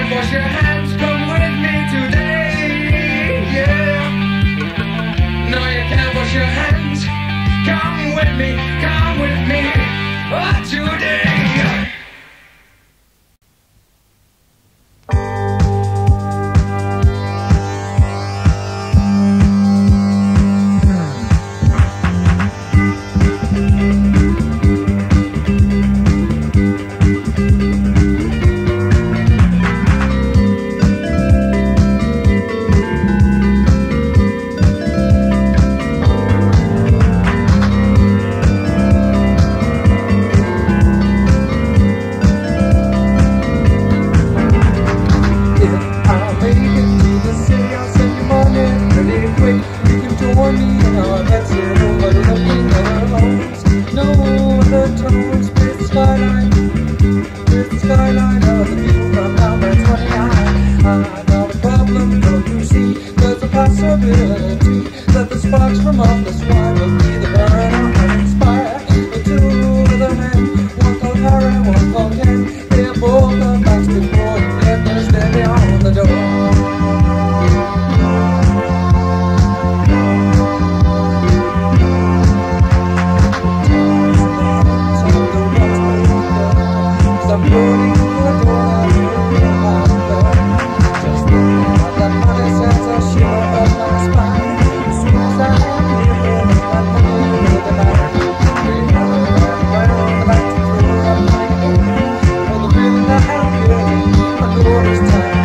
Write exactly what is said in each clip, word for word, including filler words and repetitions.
can't wash your hands, come with me today, yeah. No, you can't wash your hands, come with me, come with me, oh, today. That the sparks from all this wine will be the burn and inspire the two of the men. One called Harry, one called Ken. They're both the bastard boy, and they're steady on the door. I'm putting the door just thinking about that money sends a shiver up my spine. As soon as I am here, that money will the night. We have a right on the back to throw up my head. For the feeling I have here, I know this time.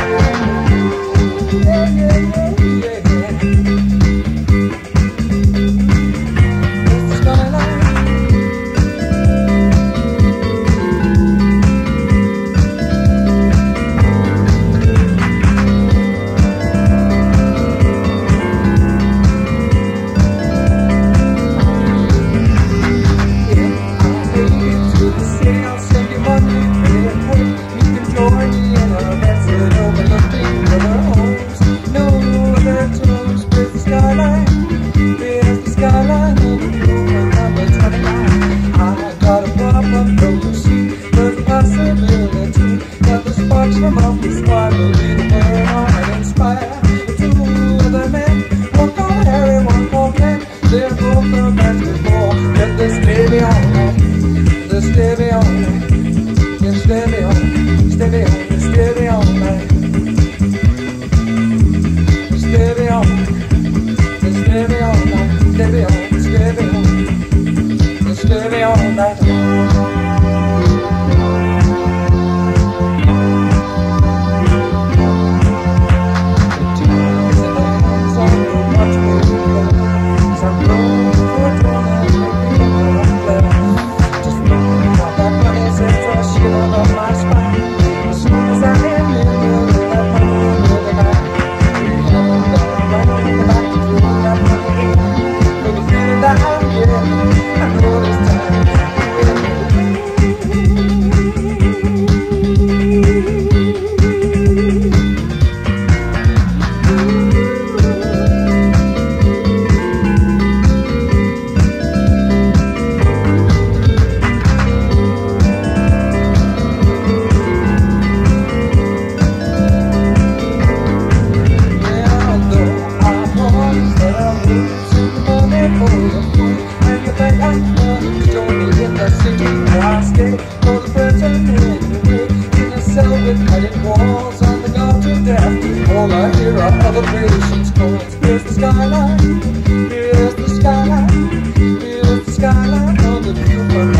Yeah, yeah, yeah, yeah. It's the skyline. From up the sky will be the burn on and inspire the two other men. One called Harry, one called Ken. They're both the basketball. Let this baby on, this baby on, this baby on, steady on, this baby on night. This baby on, this baby on night, steady on, this baby on, this baby on night. Walls on the guard to death. All I hear are other patients calling. Here's the skyline, here's the skyline, here's the skyline of the view from